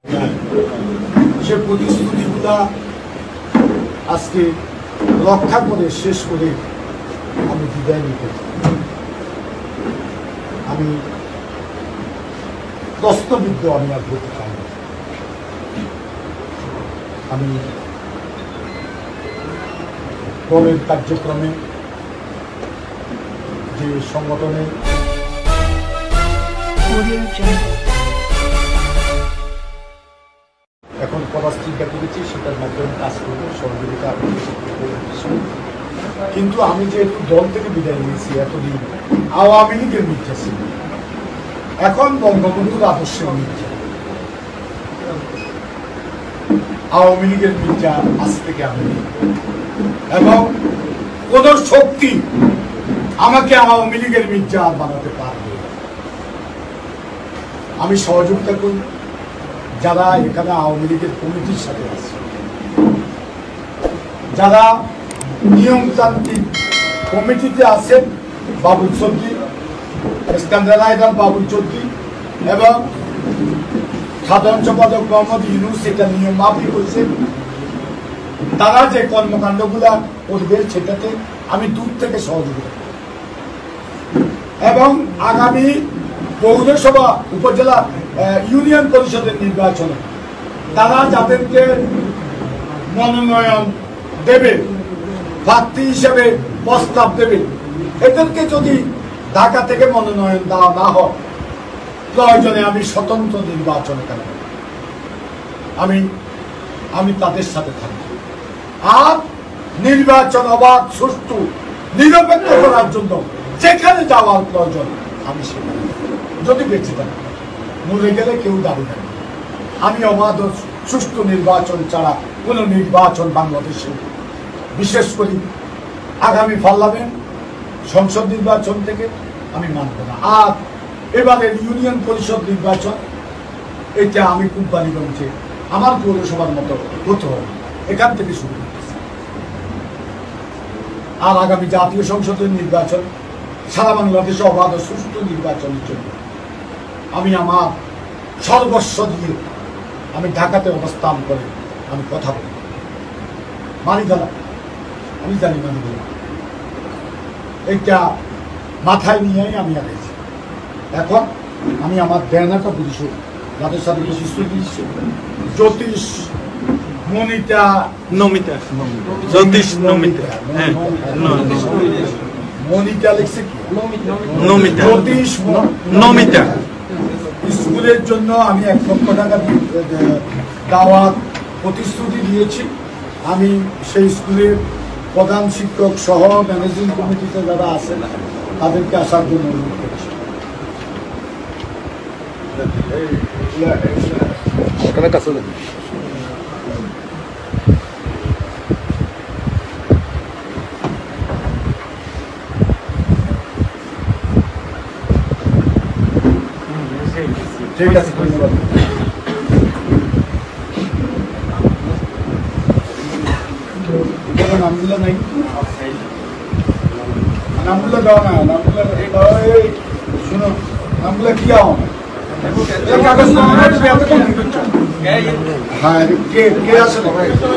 সে প্রতিশ্রুতিগুলা আজকে রক্ষা করে শেষ করে আমি বিদায় নিতে চাই। আমি প্রশ্নবিদ্ধ আমি আর হতে চাই না। আমি দলের কার্যক্রমে যে সংগঠনে এখন করার চিন্তা করেছি সেটার মাধ্যমে কাজ করবো, সহযোগিতা কিন্তু আমি যেহেতু দল থেকে বিদায় নিয়েছি এতদিন আওয়ামী লীগের মিথ্যা ছিল, এখন বঙ্গবন্ধুর আদর্শের মিথ্যা, আওয়ামী লীগের মিথ্যা আজ থেকে আমি এবং কোন শক্তি আমাকে আওয়ামী লীগের মিথ্যা বানাতে পারবে। আমি সহযোগিতা করি যারা এখানে আওয়ামী লীগের কমিটির সাথে আছে, যারা নিয়মতান্ত্রিক কমিটিতে আছেন, বাবুল চৌধুরী, বাবুল চৌধুরী এবং সাধারণ সম্পাদক মোহাম্মদ ইউনুস এটা নিয়ম মাফিক হয়েছে। তারা যে কর্মকাণ্ডগুলা করবে সেটাতে আমি দূর থেকে সহযোগিতা করি এবং আগামী পৌরসভা, উপজেলা, ইউনিয়ন পরিষদের নির্বাচনে তারা যাদেরকে মনোনয়ন দেবে, প্রার্থী হিসেবে প্রস্তাব দেবে, এদেরকে যদি ঢাকা থেকে মনোনয়ন দেওয়া না হয়, প্রয়োজনে আমি স্বতন্ত্র নির্বাচনে কেন আমি তাদের সাথে থাকব। আর নির্বাচন অবাধ, সুষ্ঠু, নিরপেক্ষ করার জন্য যেখানে যাওয়ার প্রয়োজন আমি সেখানে, যদি বেঁচে থাকি, মরে গেলে কেউ দাবি থাকবে। আমি অবাধ সুষ্ঠু নির্বাচন ছাড়া কোনো নির্বাচন বাংলাদেশে, বিশেষ করে আগামী পার্লামেন্ট সংসদ নির্বাচন থেকে আমি মানব না। আর এবারের ইউনিয়ন পরিষদ নির্বাচন এটা আমি কোম্পানিগঞ্জে আমার পৌরসভার মতো হতে হবে, এখান থেকে শুরু করতেছি। আর আগামী জাতীয় সংসদের নির্বাচন সারা বাংলাদেশে অবাধ সুষ্ঠু নির্বাচনের জন্য আমি আমার সর্বস্ব দিয়ে আমি ঢাকাতে অবস্থান করে আমি কথা বলি। মানিগালা আমি জানি, মানিগালা এইটা মাথায় নিয়েই আমি আগেছি। এখন আমি আমার দেনাটা বুঝি, যাদের সাথে জ্যোতিষ মনিতা নমিতা, জ্যোতিষ নমিতা, মনিতা লিখছে কি নমিতা, জ্যোতিষ নমিতা স্কুলের জন্য আমি 1 লক্ষ টাকা দেওয়ার প্রতিশ্রুতি দিয়েছি। আমি সেই স্কুলের প্রধান শিক্ষক সহ ম্যানেজিং কমিটিতে যারা আছেন তাদেরকে আসার জন্য অনুরোধ করছি। ঠিক আছে, ধন্যবাদ। নামগুলো নাই, নামগুলো দাও না, নামগুলো শুনো, নামগুলো কি আও কাগজ হ্যাঁ কে আসলে